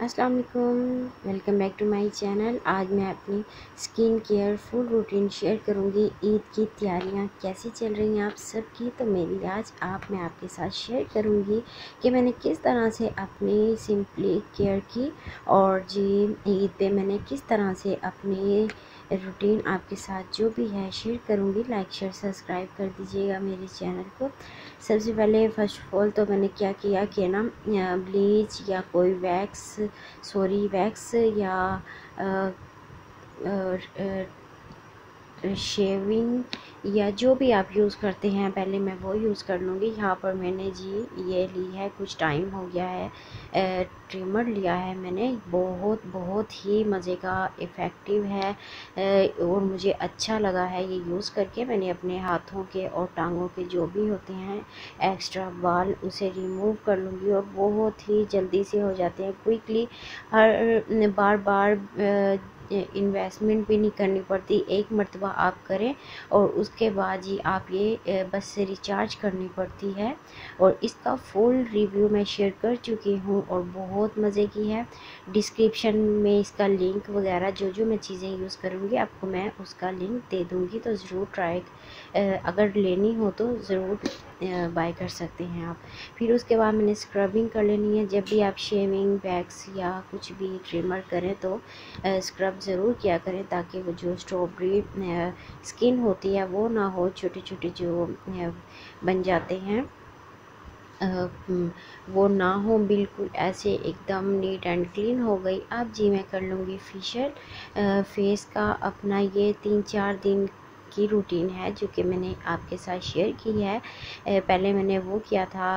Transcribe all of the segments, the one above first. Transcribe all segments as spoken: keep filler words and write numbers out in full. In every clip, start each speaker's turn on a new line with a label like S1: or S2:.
S1: अस्सलाम वालेकुम, welcome back to my channel. आज मैं अपनी skin care full routine share करूंगी। ईद की तैयारियां कैसी चल रही हैं आप सबकी, तो मेरी आज आप मैं आपके साथ शेयर करूंगी कि मैंने किस तरह से अपनी सिंपली केयर की और जी ईद पे मैंने किस तरह से अपनी रूटीन आपके साथ जो भी है शेयर करूंगी। लाइक शेयर सब्सक्राइब कर दीजिएगा मेरे चैनल को। सबसे पहले फ़र्स्ट ऑफ ऑल तो मैंने क्या किया कि ना ब्लीच या कोई वैक्स सॉरी वैक्स या आ, आ, आ, शेविंग या जो भी आप यूज़ करते हैं पहले मैं वो यूज़ कर लूँगी। यहाँ पर मैंने जी ये ली है, कुछ टाइम हो गया है, ट्रिमर लिया है मैंने। बहुत बहुत ही मज़े का इफ़ेक्टिव है और मुझे अच्छा लगा है ये यूज़ करके। मैंने अपने हाथों के और टांगों के जो भी होते हैं एक्स्ट्रा बाल उसे रिमूव कर लूँगी और बहुत ही जल्दी से हो जाते हैं क्विकली। हर बार बार इन्वेस्टमेंट भी नहीं करनी पड़ती, एक मरतबा आप करें और उसके बाद ही आप ये बस से रिचार्ज करनी पड़ती है। और इसका फुल रिव्यू मैं शेयर कर चुकी हूँ और बहुत मज़े की है। डिस्क्रिप्शन में इसका लिंक वगैरह जो जो मैं चीज़ें यूज़ करूँगी आपको मैं उसका लिंक दे दूँगी, तो ज़रूर ट्राई अगर लेनी हो तो ज़रूर बाय कर सकते हैं आप। फिर उसके बाद मैंने स्क्रबिंग कर लेनी है। जब भी आप शेविंग वैक्स या कुछ भी ट्रिमर करें तो स्क्रब ज़रूर किया करें, ताकि वो जो स्ट्रॉबेरी स्किन होती है वो ना हो, छोटे छोटे जो बन जाते हैं वो ना हो, बिल्कुल ऐसे एकदम नीट एंड क्लीन हो गई। अब जी मैं कर लूँगी फेशियल। फेस का अपना ये तीन चार दिन की रूटीन है जो कि मैंने आपके साथ शेयर की है। पहले मैंने वो किया था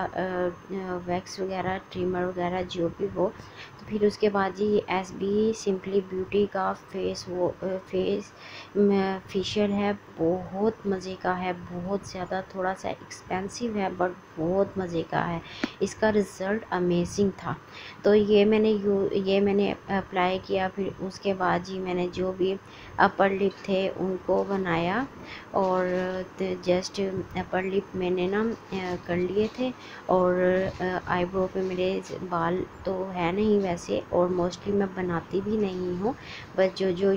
S1: वैक्स वगैरह ट्रिमर वगैरह जो भी वो, तो फिर उसके बाद जी एस बी सिंपली ब्यूटी का फेस वो फेस फेशियल है। बहुत मज़े का है, बहुत ज़्यादा, थोड़ा सा एक्सपेंसिव है बट बहुत मज़े का है। इसका रिज़ल्ट अमेजिंग था। तो ये मैंने यू ये मैंने अप्लाई किया। फिर उसके बाद जी मैंने जो भी अपर लिप थे उनको बनाया और जस्ट अपर लिप मैंने ना कर लिए थे। और आईब्रो पे मेरे बाल तो है नहीं वैसे, और मोस्टली मैं बनाती भी नहीं हूँ, बस जो जो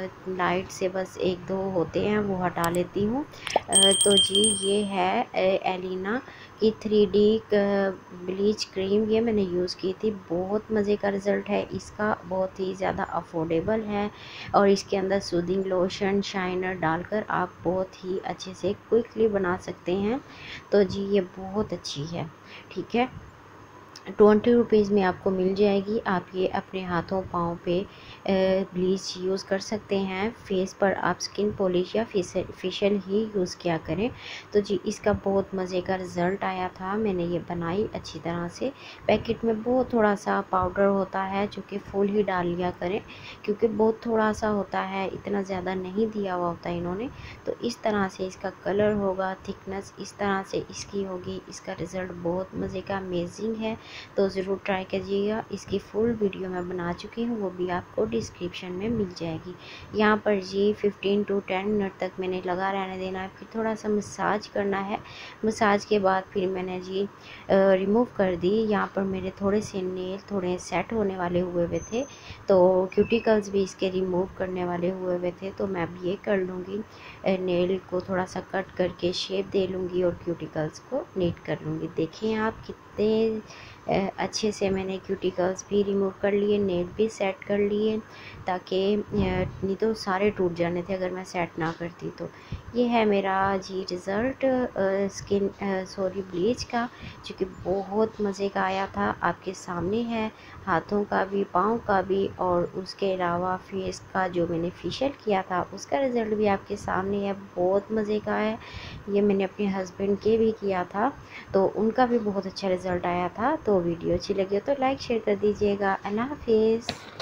S1: लाइट से बस एक दो होते हैं वो हटा लेती हूँ। तो जी ये है एलिना की थ्री डी ब्लीच क्रीम, ये मैंने यूज़ की थी। बहुत मज़े का रिज़ल्ट है इसका, बहुत ही ज़्यादा अफोर्डेबल है और इसके अंदर सूदिंग लोशन शाइनर डालकर आप बहुत ही अच्छे से क्विकली बना सकते हैं। तो जी ये बहुत अच्छी है, ठीक है। ट्वेंटी रुपीज़ में आपको मिल जाएगी। आप ये अपने हाथों पाँव पे ब्लीच यूज़ कर सकते हैं। फेस पर आप स्किन पॉलिश या फेशियल ही यूज़ किया करें। तो जी इसका बहुत मज़े का रिज़ल्ट आया था। मैंने ये बनाई अच्छी तरह से। पैकेट में बहुत थोड़ा सा पाउडर होता है जो कि फुल ही डाल लिया करें, क्योंकि बहुत थोड़ा सा होता है, इतना ज़्यादा नहीं दिया हुआ होता इन्होंने। तो इस तरह से इसका कलर होगा, थिकनेस इस तरह से इसकी होगी। इसका रिज़ल्ट बहुत मज़े का अमेजिंग है, तो ज़रूर ट्राई कीजिएगा। इसकी फुल वीडियो मैं बना चुकी हूँ, वो भी आपको डिस्क्रिप्शन में मिल जाएगी। यहाँ पर जी फिफ्टीन टू टेन मिनट तक मैंने लगा रहने देना है। फिर थोड़ा सा मसाज करना है। मसाज के बाद फिर मैंने जी रिमूव कर दी। यहाँ पर मेरे थोड़े से नेल थोड़े सेट होने वाले हुए हुए थे, तो क्यूटिकल्स भी इसके रिमूव करने वाले हुए हुए थे, तो मैं अब ये कर लूँगी। नेल को थोड़ा सा कट करके शेप दे लूँगी और क्यूटिकल्स को नीट कर लूँगी। देखें आप कितने अच्छे से मैंने क्यूटिकल्स भी रिमूव कर लिए, नेल भी सेट कर लिए, ताकि नहीं तो सारे टूट जाने थे अगर मैं सेट ना करती। तो ये है मेरा जी रिज़ल्ट स्किन सॉरी ब्लीच का, जो कि बहुत मज़े का आया था। आपके सामने है, हाथों का भी पाँव का भी, और उसके अलावा फेस का जो मैंने फेशियल किया था उसका रिज़ल्ट भी आपके सामने है। बहुत मज़े का है। ये मैंने अपने हस्बैंड के भी किया था, तो उनका भी बहुत अच्छा रिज़ल्ट आया था। तो वीडियो अच्छी लगी हो तो लाइक शेयर कर दीजिएगा। अल्लाह हाफिज़।